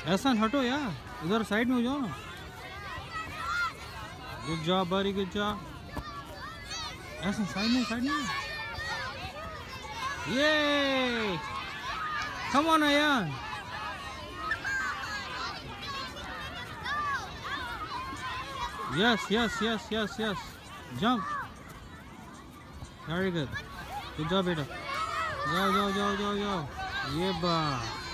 ऐसा हटो यार, इधर साइड में हो जाओ ना। गुड जॉब बारी, गुड जॉब। ऐसा साइड में, साइड में। ये come on Ayaan. Yes yes yes yes yes, jump. Very good, good job बेटा। जाओ जाओ जाओ जाओ जाओ। ये बात